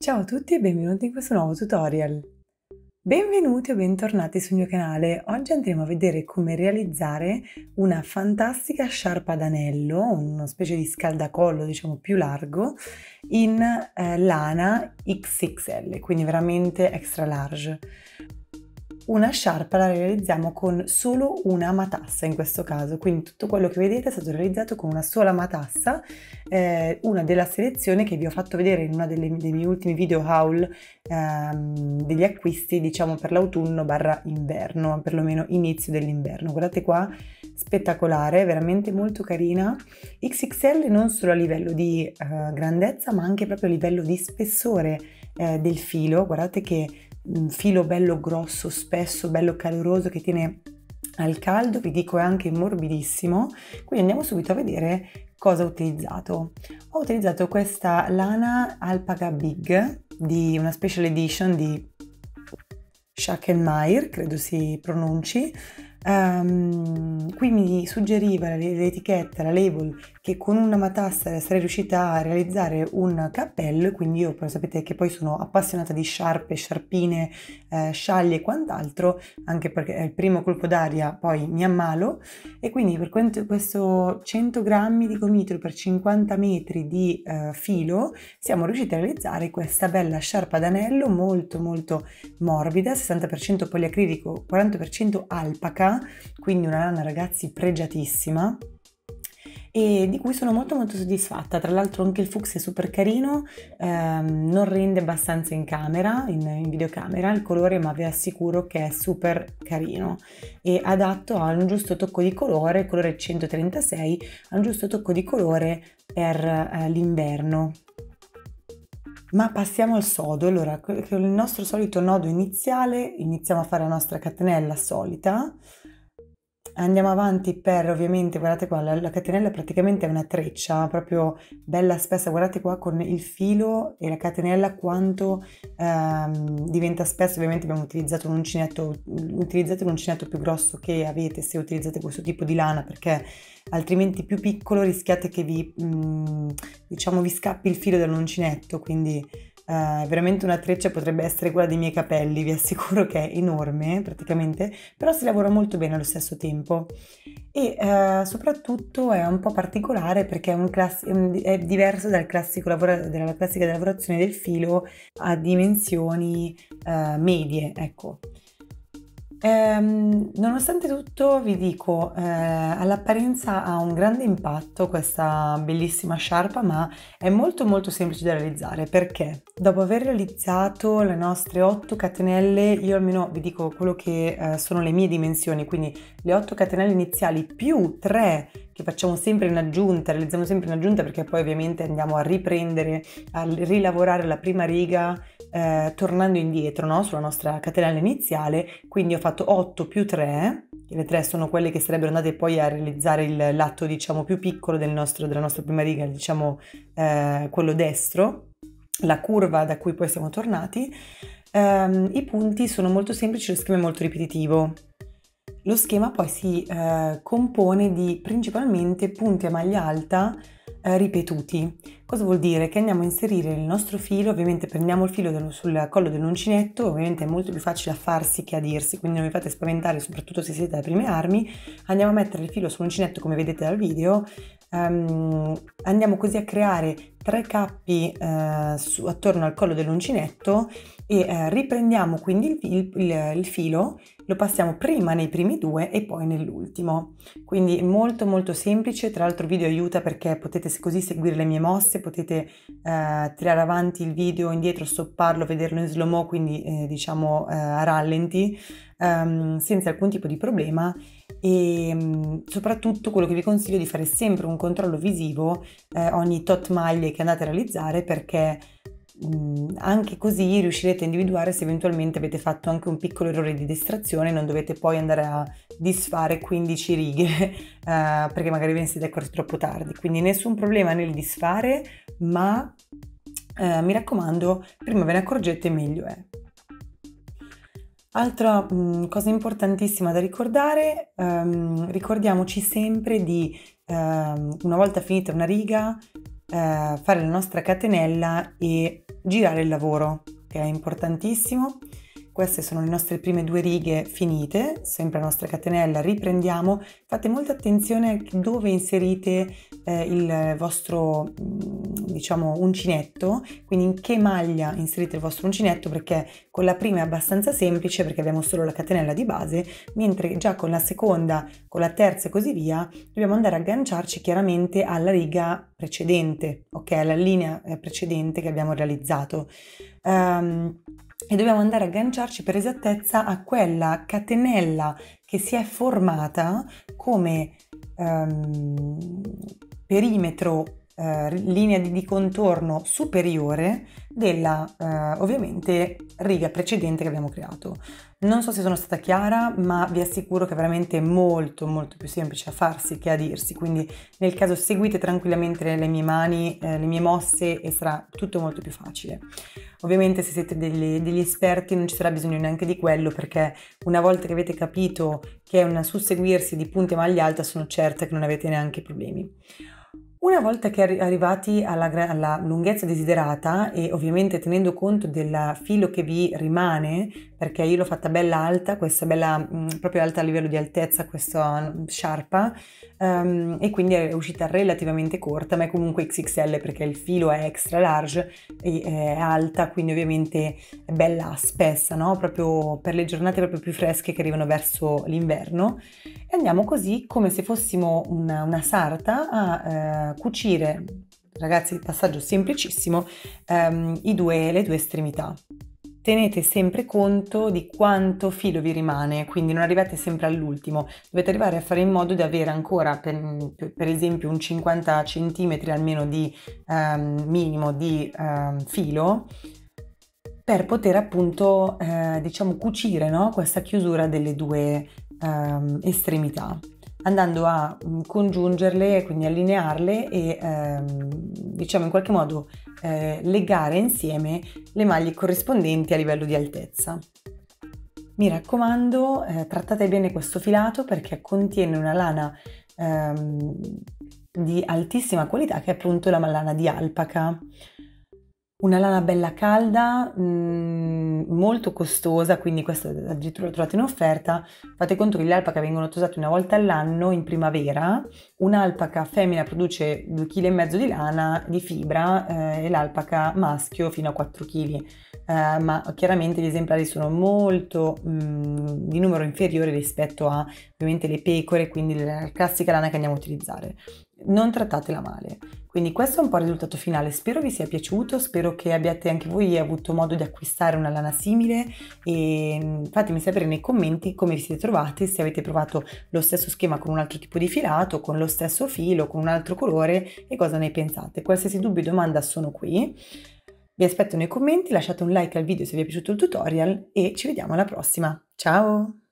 Ciao a tutti e benvenuti in questo nuovo tutorial. Benvenuti o bentornati sul mio canale. Oggi andremo a vedere come realizzare una fantastica sciarpa ad anello, una specie di scaldacollo diciamo più largo, in lana XXL, quindi veramente extra large. Una sciarpa la realizziamo con solo una matassa in questo caso, quindi tutto quello che vedete è stato realizzato con una sola matassa, una della selezione che vi ho fatto vedere in uno dei miei ultimi video haul degli acquisti diciamo per l'autunno barra inverno, perlomeno inizio dell'inverno. Guardate qua, spettacolare, veramente molto carina, XXL non solo a livello di grandezza ma anche proprio a livello di spessore del filo. Guardate che un filo bello grosso, spesso, bello caloroso che tiene al caldo, vi dico è anche morbidissimo. Quindi andiamo subito a vedere cosa ho utilizzato. Ho utilizzato questa lana Alpaca Big di una special edition di Schackenmayr, credo si pronunci. Qui mi suggeriva l'etichetta, la label, che con una matassa sarei riuscita a realizzare un cappello, quindi io sapete che poi sono appassionata di sciarpe, sciarpine, scialli e quant'altro, anche perché è il primo colpo d'aria poi mi ammalo, e quindi per questo 100 grammi di gomitolo per 50 metri di filo siamo riusciti a realizzare questa bella sciarpa d'anello molto molto morbida, 60% poliacrilico, 40% alpaca, quindi una lana ragazzi pregiatissima e di cui sono molto soddisfatta. Tra l'altro anche il fucsia è super carino, non rende abbastanza in camera, in videocamera il colore, ma vi assicuro che è super carino e adatto a un giusto tocco di colore, il colore 136, a un giusto tocco di colore per l'inverno. Ma passiamo al sodo. Allora, con il nostro solito nodo iniziale iniziamo a fare la nostra catenella solita, andiamo avanti per, ovviamente, guardate qua, la catenella praticamente è una treccia, proprio bella spessa, guardate qua con il filo e la catenella quanto diventa spessa. Ovviamente abbiamo utilizzato un uncinetto, utilizzate l'uncinetto più grosso che avete se utilizzate questo tipo di lana, perché altrimenti più piccolo rischiate che diciamo vi scappi il filo dall'uncinetto, quindi veramente una treccia potrebbe essere quella dei miei capelli, vi assicuro che è enorme praticamente, però si lavora molto bene allo stesso tempo e soprattutto è un po' particolare perché è diverso dalla classica lavorazione del filo a dimensioni medie, ecco. Nonostante tutto vi dico, all'apparenza ha un grande impatto questa bellissima sciarpa, ma è molto semplice da realizzare, perché dopo aver realizzato le nostre 8 catenelle, io almeno vi dico quello che sono le mie dimensioni, quindi le 8 catenelle iniziali più 3 che facciamo sempre in aggiunta, realizziamo sempre in aggiunta, perché poi ovviamente andiamo a riprendere, a rilavorare la prima riga tornando indietro, no? Sulla nostra catenella iniziale. Quindi ho fatto 8 più 3, le 3 sono quelle che sarebbero andate poi a realizzare il lato diciamo più piccolo della nostra prima riga, diciamo quello destro, la curva da cui poi siamo tornati. I punti sono molto semplici, lo schema è molto ripetitivo. Lo schema poi si compone di principalmente punti a maglia alta ripetuti. Cosa vuol dire? Che andiamo a inserire il nostro filo, ovviamente prendiamo il filo sul collo dell'uncinetto, ovviamente è molto più facile a farsi che a dirsi, quindi non vi fate spaventare, soprattutto se siete alle prime armi. Andiamo a mettere il filo sull'uncinetto come vedete dal video, andiamo così a creare 3 cappi attorno al collo dell'uncinetto e riprendiamo quindi il filo, lo passiamo prima nei primi 2 e poi nell'ultimo. Quindi molto semplice. Tra l'altro il video aiuta perché potete così seguire le mie mosse, potete tirare avanti il video, indietro, stopparlo, vederlo in slow mo, quindi diciamo a rallenti, senza alcun tipo di problema. E soprattutto quello che vi consiglio è di fare sempre un controllo visivo ogni tot maglie che andate a realizzare, perché anche così riuscirete a individuare se eventualmente avete fatto anche un piccolo errore di distrazione, non dovete poi andare a disfare 15 righe perché magari ve ne siete accorti troppo tardi. Quindi nessun problema nel disfare, ma mi raccomando, prima ve ne accorgete meglio è. Altra cosa importantissima da ricordare, ricordiamoci sempre di, una volta finita una riga, fare la nostra catenella e girare il lavoro, che è importantissimo. Queste sono le nostre prime 2 righe finite, sempre la nostra catenella, riprendiamo. Fate molta attenzione a dove inserite il vostro, diciamo, uncinetto, quindi in che maglia inserite il vostro uncinetto, perché con la prima è abbastanza semplice perché abbiamo solo la catenella di base, mentre già con la seconda, con la terza e così via, dobbiamo andare a agganciarci chiaramente alla riga precedente, ok? Alla linea precedente che abbiamo realizzato. E dobbiamo andare a agganciarci per esattezza a quella catenella che si è formata come perimetro, linea di contorno superiore della ovviamente riga precedente che abbiamo creato. Non so se sono stata chiara, ma vi assicuro che è veramente molto molto più semplice a farsi che a dirsi, quindi nel caso seguite tranquillamente le mie mani, le mie mosse e sarà tutto molto più facile. Ovviamente se siete degli esperti non ci sarà bisogno neanche di quello, perché una volta che avete capito che è un susseguirsi di punti a maglia alta, sono certa che non avete neanche problemi. Una volta che arrivati alla lunghezza desiderata e ovviamente tenendo conto del filo che vi rimane, perché io l'ho fatta bella alta, questa bella proprio alta a livello di altezza, questa sciarpa, e quindi è uscita relativamente corta, ma è comunque XXL perché il filo è extra large e è alta, quindi ovviamente è bella spessa, no? Proprio per le giornate proprio più fresche che arrivano verso l'inverno. E andiamo così come se fossimo una sarta a cucire, ragazzi, il passaggio semplicissimo, le due estremità. Tenete sempre conto di quanto filo vi rimane, quindi non arrivate sempre all'ultimo, dovete arrivare a fare in modo di avere ancora per esempio un 50 cm almeno di minimo di filo per poter appunto diciamo cucire, no? Questa chiusura delle due estremità, andando a congiungerle, quindi allinearle e diciamo in qualche modo legare insieme le maglie corrispondenti a livello di altezza. Mi raccomando, trattate bene questo filato perché contiene una lana di altissima qualità che è appunto la lana di alpaca. Una lana bella calda, molto costosa, quindi questa addirittura l'ho trovata in offerta. Fate conto che gli alpaca vengono tosati una volta all'anno in primavera. Un'alpaca femmina produce 2,5 kg di lana, di fibra, e l'alpaca maschio fino a 4 kg. Ma chiaramente gli esemplari sono molto di numero inferiore rispetto a ovviamente le pecore, quindi la classica lana che andiamo a utilizzare. Non trattatela male. Quindi questo è un po' il risultato finale, spero vi sia piaciuto, spero che abbiate anche voi avuto modo di acquistare una lana simile e fatemi sapere nei commenti come vi siete trovati, se avete provato lo stesso schema con un altro tipo di filato, con lo stesso filo, con un altro colore e cosa ne pensate. Qualsiasi dubbio o domanda sono qui, vi aspetto nei commenti, lasciate un like al video se vi è piaciuto il tutorial e ci vediamo alla prossima, ciao!